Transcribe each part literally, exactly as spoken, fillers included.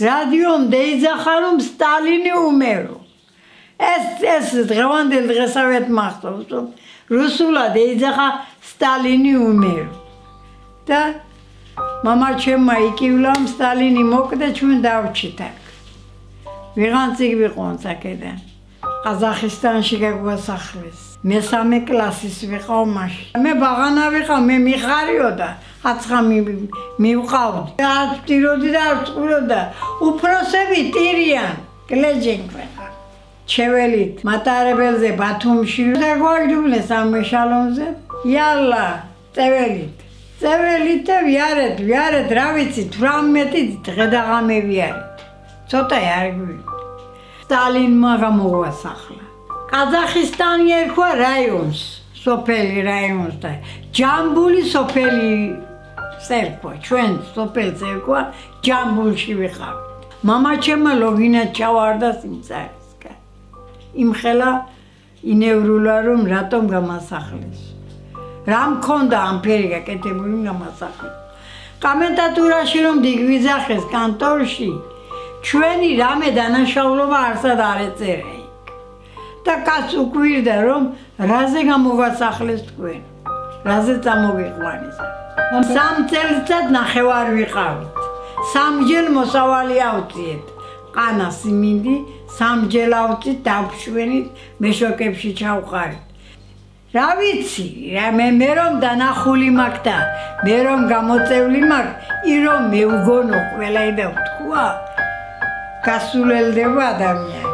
რადიომ დაიძახა რომ სტალინი უმერო. ეს ეს დღევანდელ დღესავეთ მახსოვს რომ რუსულად დაიძახა სტალინი უმერო. და მამაჩემმა იკივლა სტალინი მოკვდა ჩვენ დავრჩით აქ. ვიღან წიგნი ყონს აქედან. ყაზახისტანში გაგვასახლეს. მესამე კლასის ვიყავ მაშინ. მე ბაღანა ვიყავ, მე მიხარიოდა. აცხა მივყავდი. არ ვტიროდი და არ ვწყვილოდა. უფროსები ტირიან, გლეჯენ ქვეყა. ჩეველით მატარებელზე ბათუმში და გვაიდუმლეს ამ მეშალონზე. იალა, წეველით. წეველით და ვიარეთ, ვიარეთ, რა ვიცი, თვრამეტი დღე და ღამე ვიარეთ. ცოტა არ გვი. სტალინმა გამოგვასახლა. ყაზახისტანი ერქვა რაიონს, სოფელი რაიონს და ჯამბული სოფელი ერქვა, ჩვენ სოფელს ერქვა, ჯამბულში ვიყავით. მამაჩემმა ლოგინად ჩავარდა სიმწარისკენ. იმხელა ინევრულა რომ რატომ გამასახლეს. რა მქონდა ამ ფერი გაკეთებული გამასახლეს. კომენტატურაში რომ დიგვიძახეს კანტორში ჩვენი რამე დანაშაულობა არსად არ ეწერა იქ. და კაც უკვირდა რომ რაზე გამოგვასახლეს თქვენ. რაზე წამოგიყვანეს. სამ წელიწად ნახევარ ვიყავით. სამჯერ მოსავალი ავწიეთ. ყანა სიმინდი სამჯერ ავწით დავშვენით მეშოკებში ჩავყარით. რა ვიცი, მე მე რომ დანახული მაქვს და მე რომ გამოწეული მაქვს, ი რომ მეუგონო ყველა და ვთქვა, გასულელდება ადამიანი.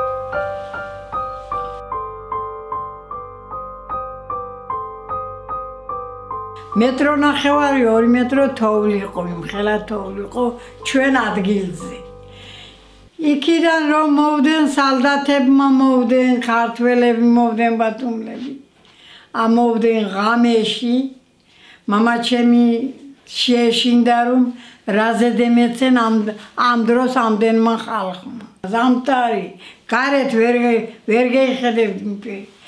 მეტრო ნახევარი ორი მეტრო თოვლი იყო, იმხელა თოვლი იყო ჩვენ ადგილზე. იქიდან რომ მოვდნენ სალდათებმა მოვდნენ, ქართველები მოვდნენ ბათუმლები. ამოვდნენ ღამეში, მამაჩემი შეეშინდა რომ რაზე დემეცენ ამ დროს ამდენმა ხალხმა. ზამთარი, გარეთ ვერ გეიხედებთ.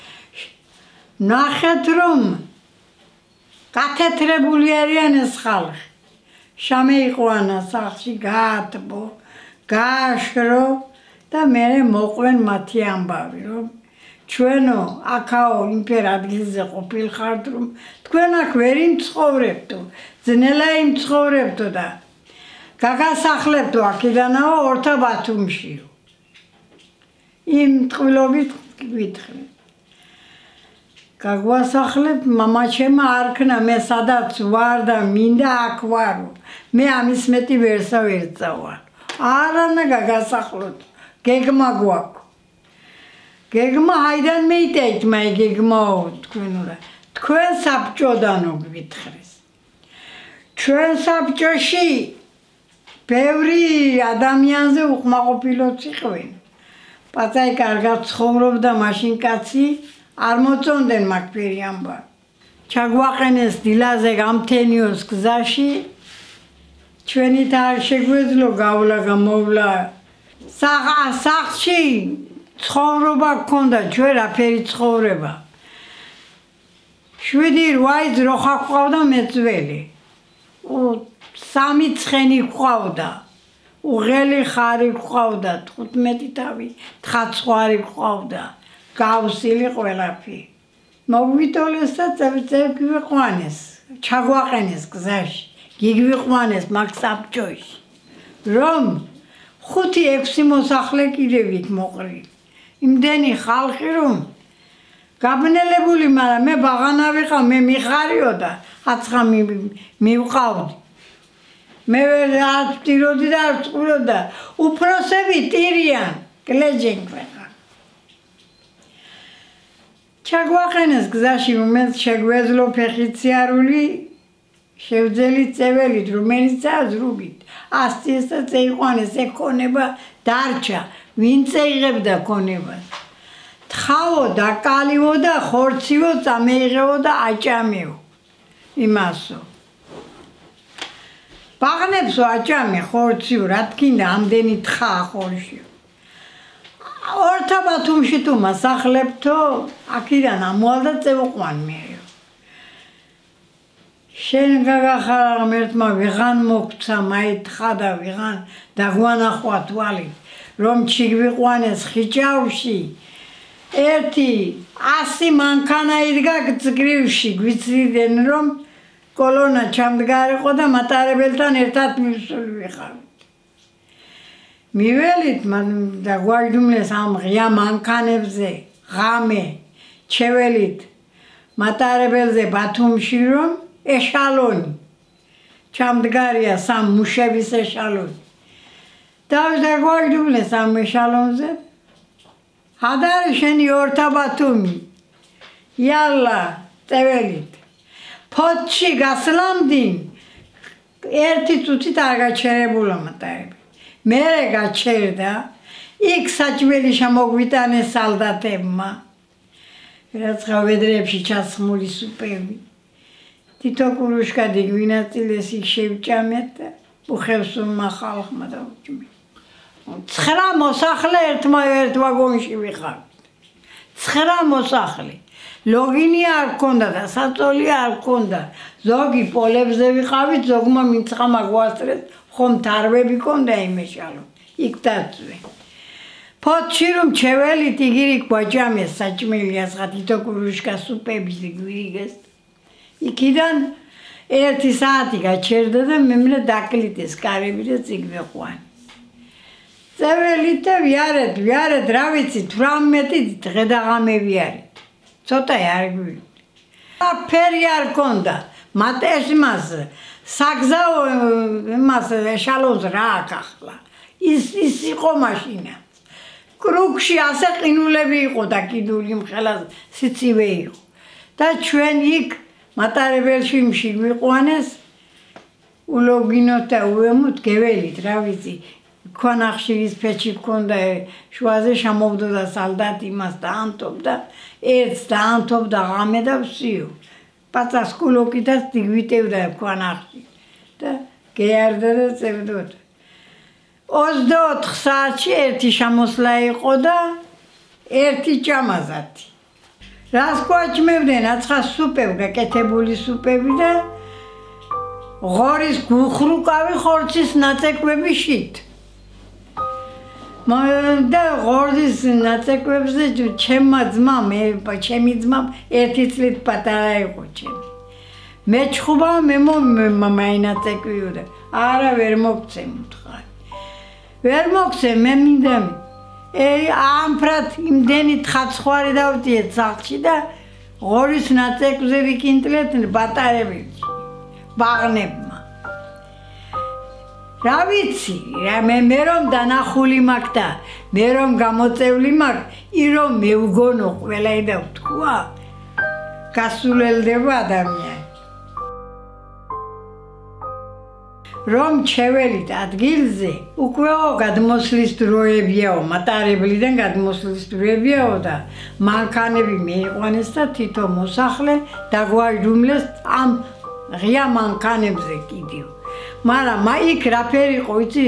ნახეთ რომ გათეთრებული არიან ეს ხალხი. შამე იყვანა სახლში, გაათბო, გააშრო და მერე მოყვენ მათი ამბავი რომ ჩვენო აქაო იმფერ ადგილზე ყოფილხართ რომ თქვენ აქ ვერ იმცხოვრებთო, ძნელა იმცხოვრებთო და გაგასახლებთო აქედანაო ორთა ბათუმშიო. იმ ტყვილობით გვითხრით. გაგვასახლებ, მამაჩემმა არქნა, მე სადაც ვარ და მინდა აქ ვარო. მე ამის მეტი ვერსა ვერ წავალ. არანა გაგასახლოთ, გეგმა გვაქვს. გეგმა აიდან მეიტეთ, მაი გეგმაო თქვენურა. თქვენ საბჭოდანო გვითხრეს. ჩვენ საბჭოში ბევრი ადამიანზე უკმაყოფილოც იყვნენ. პაწაი კარგად ცხოვრობდა, მაშინ კაცი არ მოწონდნენ მაგ ფერი ამბავ. ჩაგვაყენეს დილაზე გამთენიოს გზაში. ჩვენით არ შეგვეძლო გავლა გამოვლა. სახლში ცხოვრობა გქონდა, ჩვენ რაფერი ცხოვრება. შვიდი რვაი ძროხა გვყავდა მეწველი. სამი ცხენი გვყავდა. უღელი ხარი გვყავდა, თხუთმეტი თავი, თხაცხვარი გვყავდა. გავსილი ყველაფერი. მოგვიტოლეს და წევ გვიყვანეს, ჩაგვაყენეს გზაში, გიგვიყვანეს მაგ საბჭოში. რომ ხუთი ექვსი მოსახლე კიდევ იქ მოყრილი. იმდენი ხალხი რომ გაბნელებული, მაგრამ მე ბაღანა ვიყავ, მე მიხარიოდა, აცხა მივყავდი. მე არ ვტიროდი და არ ვწყვილოდა. უფროსები ტირიან, გლეჯენ ქვეყა. ჩაგვაყენეს გზაში, რომელიც შეგვეძლო ფეხიციარული, შევძელი წეველით, რომელიც აზრუბით. ასწიეს და წეიყვანეს, ეგ ქონება დარჩა, ვინ წეიღებდა ქონებას. თხავო და კალიო და ხორციო წამეიღეო და აჭამეო. იმასო. ბაღნებსო აჭამე, ხორციო, რა თქინდა, ამდენი თხაა ხორციო. ორთა ბათუმში თუ მასახლებთო, აქედან ამოვალ და წევყვან მე. შენ გაგახარა ღმერთმა ვიღან მოგცა მაითხა და ვიღან დაგვანახვა თვალი რომ ჩიგვიყვანეს ხიჭავში ერთი ასი მანქანა იდგა გზგრივში გვიცრიდნენ რომ კოლონა ჩამდგარიყო და მატარებელთან ერთად მივსული ვიყავით მიველით და გვაიდუმლეს ამ ღია მანქანებზე ღამე ჩეველით მატარებელზე ბათუმში რომ ეშალონი ჩამდგარია სამ მუშების ეშალონი და გვაიდუმლეს ამ ეშალონზე ადარი შენი ორთა ბათუმი იალა წეველით ფოთში გასლამდინ ერთი წუთით არ გაჩერებულა მატარებელი მერე გაჩერდა იქ საჭმელი შემოგვიტანეს სალდატებმა რაცა ვედრეებში ჩასხმული სუპები თითო კურუშკადი გვინაწილეს იქ შევჭამეთ და უხევსურმა ხალხმა დაუჭმეთ ცხრა მოსახლე ერთმა ერთ ვაგონში ვიყავით ცხრა მოსახლე ლოგინი არ გქონდა და საწოლი არ გქონდა ზოგი პოლებზე ვიყავით ზოგმა მიწამა გვასწრეს ხომ თარვები გქონდა იმეშალო იქ დაწვე ფოთში რომ ჩეველით იგივე გვაჭამეს საჭმელი ასღა თითო კურუშკა სუპების გვიგეს იქიდან ერთი საათი გაჩერდა და მემრე დაკლიტეს კარები და წიგნეყვანი წეველით და ვიარეთ ვიარეთ რა ვიცი თვრამეტი დღე და ღამე ვიარეთ ცოტა არ გვივიდა ფერი არ გქონდა მატეს მას საგზაო მას ეშალონს რა აკახლა ის ის იყო მაშინა კრუგში ასე ყინულები იყო და კიდული იმხელა სიცივე იყო და ჩვენ იქ მატარებელში მიყვანეს ულოგინოთ და უემოთ გეველით რა ვიცი ქონახშირის ფეჩი გქონდა შუაზე შემოვდოდა სალდატი მას დაანთობდა ერთს დაანთობდა ღამე და ვსიო პაწას კულოკითაც დიგვიტევდა ქონახში და გეარდა და წევდოდა ოცდაოთხ საათში ერთი შემოსვლა იყო და ერთი ჭამაზათი რას გვაჭმევდნენ აცხა სუპები გაკეთებული სუპები და ღორის გუხრუკავი ხორცის ნაწეკვები შით და ღორის ნაწეკვებზე ჩემმა ძმამ ჩემი ძმამ ერთი წლით პატარა იყო ჩემი მეჩხუბა მე მაინაწეკვიო და არა ვერ მოგცე მუთხარი ვერ მოგცე მე მინდა ამფრად იმდენი თხაცხვარი დავდიეთ სახლში და ღორის ნაწეკვზე ვიკინტლეთ ბატარებელში ბაღნებმა რა ვიცი მე მე რომ დანახული მაქვს და მე რომ გამოწეული მაქვს ი რომ მევგონო ყველა და ვთქვა გასულელდება ადამიანი რომ ჩეველით ადგილზე უკვლეო გადმოსვლის დროებიაო მატარებლიდან გადმოსვლის დროებიაო და მანქანები მიიყვანეს და თითო მოსახლე დაგვაიდუმლეს ამ ღია მანქანებზე კიდევ მაგრამ მაიქ რაფერი იყო იცი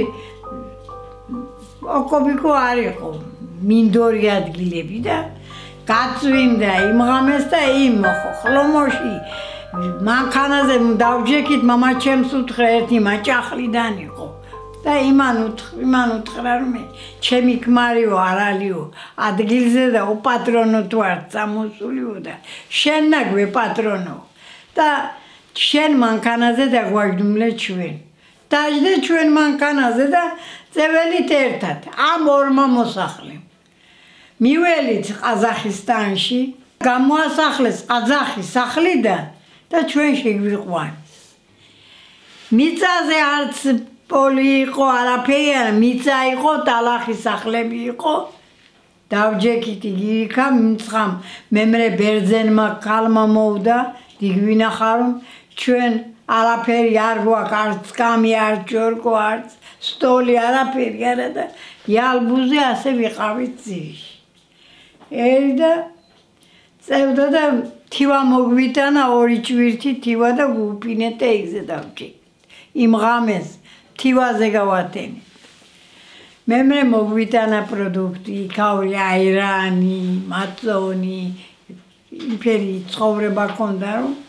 ოკობიკო არ იყო მინდორი ადგილები და გაწვიმდა იმ ღამეს და იმ ხლომოში მანქანაზე დავჯექით მამაჩემს უთხრა ერთი მაჭახლიდან იყო და იმან იმან უთხრა რომ ჩემი ქმარიო არალიო ადგილზე და უპატრონო თუ არ წამოსულიო და შენ ნაგვე პატრონო და შენ მანქანაზე დაგვაიდუმლე ჩვენ დაждე ჩვენ მანქანაზე და წეველით ერთად ამ ორმა მოსახლემ მიველით ყაზახისტანში გამოასახლეს ყაზახის სახლიდან და ჩვენ შეგვიყვანეს მიწაზე არც პოლი იყო არაფერი არა მიწა იყო ტალახის სახლები იყო დავჯექით იგიქა მწყამ მემრე ბერძენმა ქალმა მოვდა დიგვინახარო ჩვენ არაფერი არ გვაქვს არც კამი არც ჯორკო არც სტოლი არაფერი არა და იალბუზე ასე ვიყავით ძირში ერი და წევდა და თივა მოგვიტანა ორი ჭვირთი თივა და გუპინეთ ეგზე დავჭი იმ ღამეს თივაზე გავატენეთ მემრე მოგვიტანა პროდუქტი იქაური აირანი მაწონი იმფერი ცხოვრება ქონდა რომ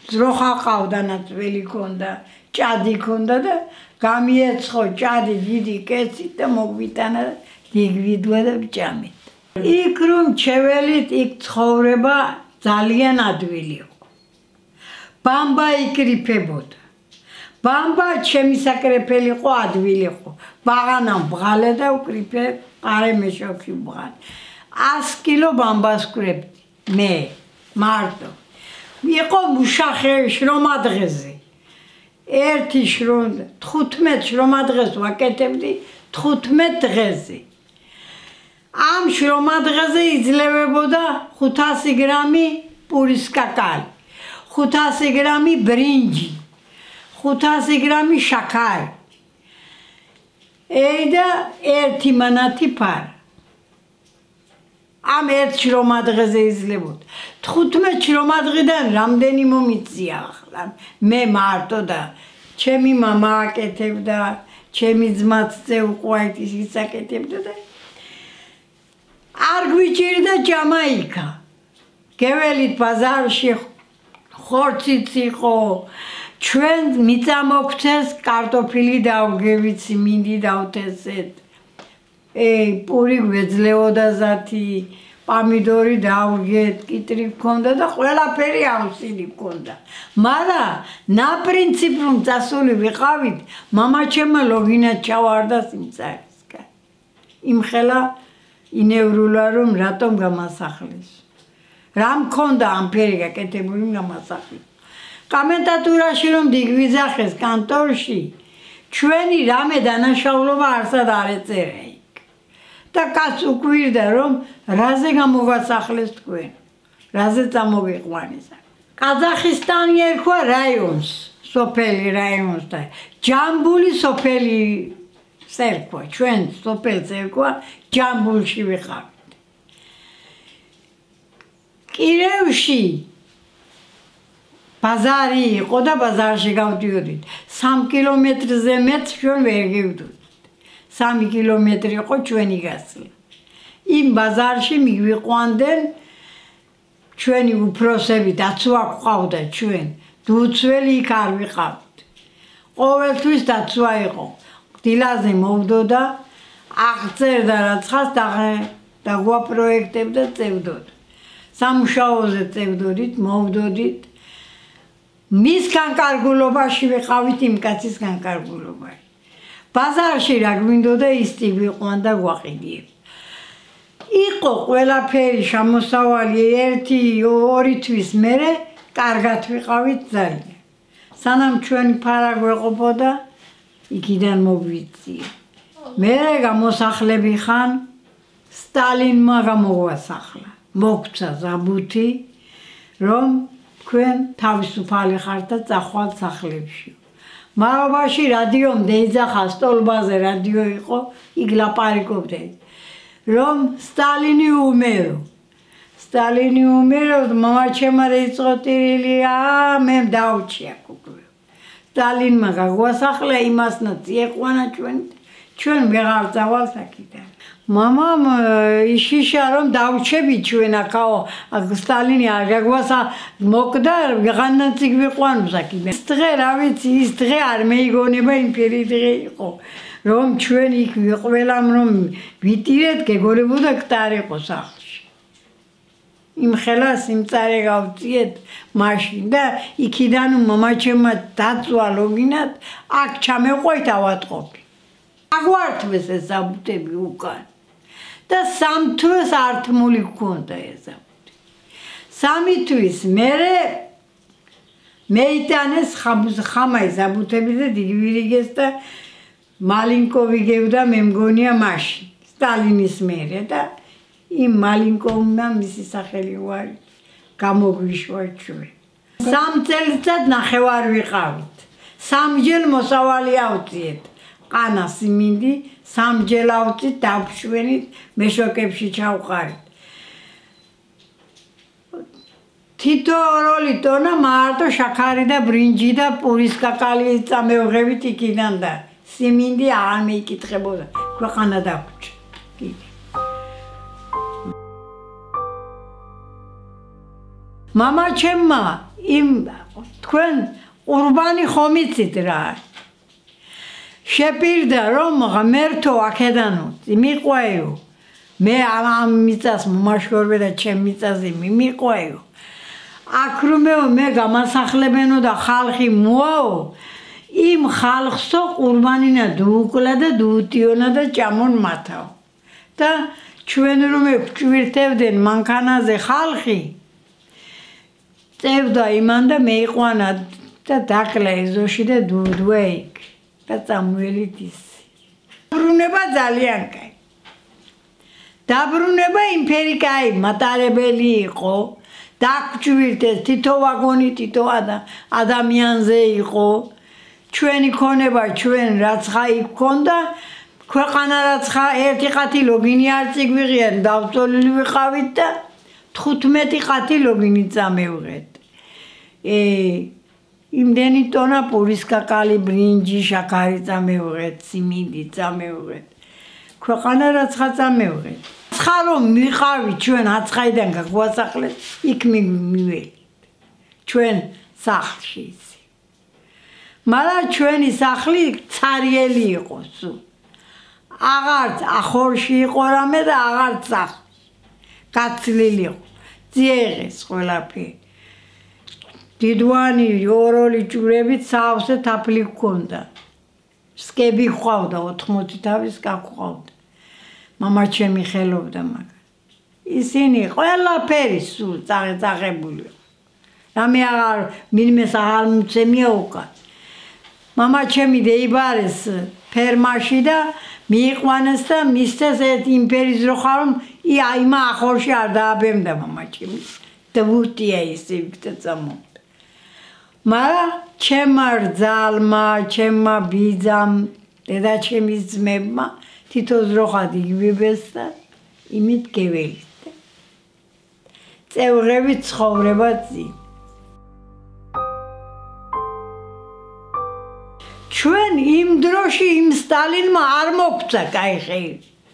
ძროხა ყავდა ნაცველი ქონდა, ჭადი ქონდა და გამიეცხო ჭადი დიდი კეცით და მოგვიტანა დიგვიდვა და ვჭამეთ. იქ რომ ჩეველით იქ ცხოვრება ძალიან ადვილი იყო. ბამბა იკრიფებოდა. ბამბა ჩემი საკრეფელი იყო ადვილი იყო. ბაღანა ბღალე და უკრიფე ყარე მეშოქი ბღალე. ას კილო ბამბას ვკრებდი მე მარტო. იყო მუშახე შრომადღეზე. ერთი შრომ თხუთმეტ შრომადღეს ვაკეთებდი თხუთმეტ დღეზე. ამ შრომადღეზე იძლევებოდა ხუთასი გრამი პურის კაკალი, ხუთასი გრამი ბრინჯი, ხუთასი გრამი შაქარი. და ერთი მანათი ფარა. ამ ერთ შრომადღეზე იძლებოდა. თხუთმეტ შრომადღიდან რამდენი მომიწია ახლა? მე მარტო და ჩემი მამა აკეთებდა, ჩემი ძმაც წეუყვაით ისიც აკეთებდა და არ გვიჭირდა ჯამაიკა. გეველით ბაზარში ხორციც იყო, ჩვენ მიწა მოგვცეს, კარტოფილი დავგევით, მინდი დავთესეთ. პური გვეძლეოდა ზათი, პამიდორი დავგეთ, კიტრი გქონდა და ყველაფერი ავსილი გქონდა. მაგრამ ნაპრინციპ რომ წასული ვიყავით, მამაჩემმა ლოგინად ჩავარდა სიმწარისკენ. იმხელა ინევრულა რომ რატომ გამასახლეს. რა მქონდა ამ ფერი გაკეთებული გამასახლეს. კომენტატურაში რომ დიგვიძახეს კანტორში, ჩვენი რამე დანაშაულობა არსად არ ეწერა იქ. და კაც უკვირდა რომ რაზე გამოვასახლეს თქვენ, რაზე წამოგიყვანეს. ყაზახისტანი ერქვა რაიონს, სოფელი რაიონს და ჯამბული სოფელი ერქვა, ჩვენ სოფელს ერქვა ჯამბულში ვიყავით. კირევში ბაზარი იყო და ბაზარში გავდიოდით. სამ კილომეტრზე მეტ ჩვენ ვერ გევდოდით. სამი კილომეტრი იყო ჩვენი გასვლა. იმ ბაზარში მიგვიყვანდნენ ჩვენი უფროსები, დაცვა გვყავდა ჩვენ. დუცველი იქ არ ვიყავთ. ყოველთვის დაცვა იყო. დილაზე მოვდოდა, აღწერდა რაცხას და გვაპროექტებდა წევდოდა. სამუშაოზე წევდოდით, მოვდოდით. მის განკარგულობაში ვიყავით იმ კაცის განკარგულობაში. ბაზარში რა გვინდოდა ის ტიგვიყვანდა გვაყიდიებ. იყო ყველაფერი შემოსავალი ერთი ორი თვის მერე კარგად ვიყავით ძალიან. სანამ ჩვენი ფარა გვეყოფოდა იქიდან მოგვიწია. მერე გამოსახლები ხან სტალინმა გამოგვასახლა. მოგცა ზაბუთი რომ თქვენ თავისუფალი ხართ და წახვალ სახლებში. მარობაში რადიომ დაიძახა სტოლბაზე რადიო იყო, იქ ლაპარაკობდა რომ სტალინი უმერო. სტალინი უმერო, მამაჩემმა დაიწყო ტირილი, აა მე დავჩიათ უკვე. სტალინმა გაგვასახლა, იმასნაც ეყვანა ჩვენ, ჩვენ ვეღარ წავალთ აქედან. მამამ იშიშა რომ დავჩები ჩვენ აქაო, სტალინი არ გაგვასა მოკვდა, ვეღანაც გვიყვანოს აქედან. ის დღე რა ვიცი, ის დღე არ მეიგონება იმ ფერი დღე იყო. რომ ჩვენ იქ ვიყველამ რომ ვიტირეთ, გეგონებოდა მკვდარი იყო სახლში. იმხელა სიმწარე გავწიეთ მაშინ და იქიდან მამაჩემმა დაწვა ლოგინად, აქ ჩამეყვით ავატყობი. აგვართვეს ეს ზაბუთები უკან. და სამ თვეს ართმული გქონდა ეს ზაბუთი. სამი თვის მერე მეიტანეს ხამაი ზაბუთები და დიგვირიგეს და მალინკოვი გევდა მე მგონია მაშინ სტალინის მერე და იმ მალინკოვმა მისი სახელი უარი გამოგვიშვა ჩვენ. სამ წელიწად ნახევარ ვიყავით. სამჯერ მოსავალი ავწიეთ. ყანა სიმინდი სამჯერ ავწით დავშვენით, მეშოკებში ჩავყარით. თითო როლი ტონა მარტო შაქარი და ბრინჯი და პურის კაკალი წამევღებით იქიდან და სიმინდი არ მეიკითხებოდა, ქვეყანა დაგვჭა. მამაჩემმა იმ თქვენ ყურბანი ხომ იცით რა შეპირდა რომ ღმერთო აქედანო მიყვაიო მე ამ მიწას მომაშორბე და ჩემ მიწაზე მიმიყვაიო აქ რომეო მე გამასახლებენო და ხალხი მოაო იმ ხალხსო ყურბანინა დუუკლა და დუუტიონა და ჭამონ მათაო და ჩვენ რომ ვჭვირთებდნენ მანქანაზე ხალხი წევდა იმან და მეიყვანა და დაკლა ეზოში და დუდვა იქ და წამველით ისი დაბრუნება ძალიან კაი დაბრუნება იმფერი კაი მატარებელი იყო დაგჭვირთეს თითო ვაგონი თითო ადამიანზე იყო ჩვენი ქონება ჩვენ რაც ხაი გქონდა ქვეყანა რაც ხა ერთი ყათი ლოგინი არ წიგვიღიან დავწოლილი ვიყავით და თხუთმეტი ყათი ლოგინი წამევღეთ ე იმდენი ტონა პურის კაკალი ბრინჯი შაქარი წამევღეთ სიმინდი წამევღეთ ქვეყანა რაც ხა წამევღეთ ცხა რომ მიყავი ჩვენ აცხაიდან გაგვასახლეს იქ მიველი ჩვენ სახლში მაგრამ ჩვენი სახლი ცარიელი იყო სულ აღარც ახორში იყო რამე და აღარც სახლში გაცლილი იყო ძიეღეს ყველაფერი დიდვანი ოროლი ჭურებით სავსე თაფლი ჰქონდა სკები ჰყავდა ოთხმოცი თავის გაგყავდა მამაჩემი ხელობდა მაგ ისინი ყველაფერი სულ წაღებული რამე აღარ მინმეს აღარ მცემია უკან მამაჩემი დაიბარეს ფერმაში და მიიყვანეს და მისცეს ერთ იმპერიის როხარომ აიმა ახორში არ დააბემდა მამაჩემი დვუტია ისე ვიქთა წამოვიდა მაგრამ ჩემმა რძალმა ჩემმა ბიძამ დედაჩემის ძმებმა თითო ზროხად იგივებეს და იმით გეველით წევრებით ცხოვრება წინ ჩვენ იმ დროში იმ სტალინმა არ მოგცა კაი ხელი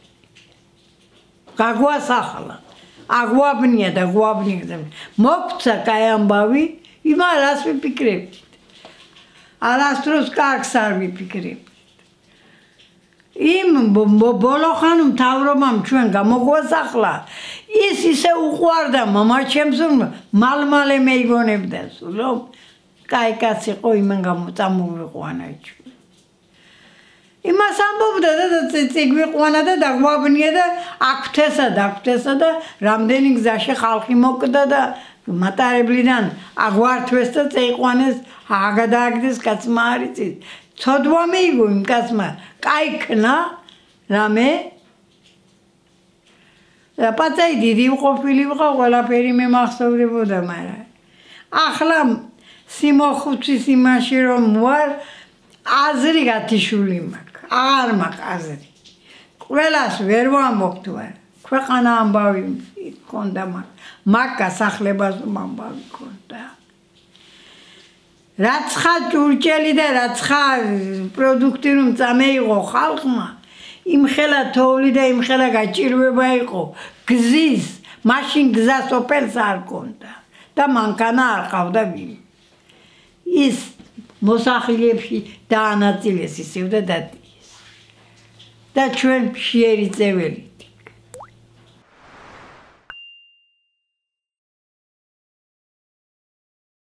გაგვასახლა აგვაბნია და გვაბნია მოგცა კაი ამბავი იმა რას ვიფიქრებთ არასდროს კარგს არ ვიფიქრებთ იმ ბოლოხანო მთავრობამ ჩვენ გამოგვასახლა ის ისე უყვარდა მამაჩემს რომ მალმალე მეიგონებდა სულ რომ კაი კაცი იყო იმან გამოწამოვიყვანა ჩვენ იმას ამბობდა და წიგვიყვანა და დაგვაბნია და აქვთესა და აქვთესა და რამდენი გზაში ხალხი მოკვდა და მატარებლიდან აგვართვეს და წეიყვანეს აგადააგდეს კაცმა არ იცის ცოდვა მეიგო იმ კაცმა კაი ქნა რამე და პაცაი დიდი ყოფილი ვიყავ ყველაფერი მე მახსოვდებოდა მაგრამ ახლა სიმოხუცის იმაში რომ ვარ აზრი გათიშული მაქვს აღარ მაქვს აზრი ყველას ვერ ვამბობთ ვარ ქვეყანა ამბავი ჰქონდა მაგ გასახლებას ამბავი ჰქონდა რაც ხა ჭურჭელი და რაც ხა პროდუქტი რომ წამეიღო ხალხმა იმხელა თოვლი და იმხელა გაჭირვება იყო გზის მაშინ გზა სოფელს არ ჰქონდა და მანქანა არ ყავდა ვინ ის მოსახლეებში დაანაწილეს ისევ და დადიეს და ჩვენ მშიერი წეველი